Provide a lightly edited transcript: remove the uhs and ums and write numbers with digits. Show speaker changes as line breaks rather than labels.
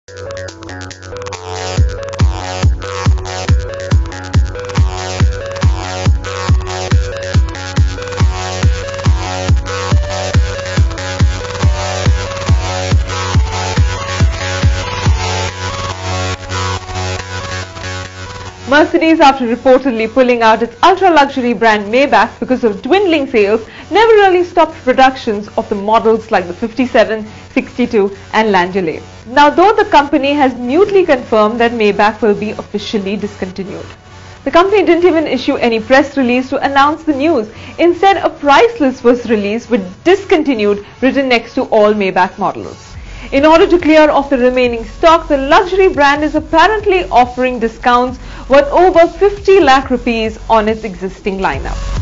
Mercedes, after reportedly pulling out its ultra-luxury brand Maybach because of dwindling sales, never really stopped productions of the models like the 57, 62 and Langolier. Now, though the company has mutely confirmed that Maybach will be officially discontinued. The company didn't even issue any press release to announce the news. Instead, a price list was released with discontinued written next to all Maybach models. In order to clear off the remaining stock, the luxury brand is apparently offering discounts worth over 50 lakh rupees on its existing lineup.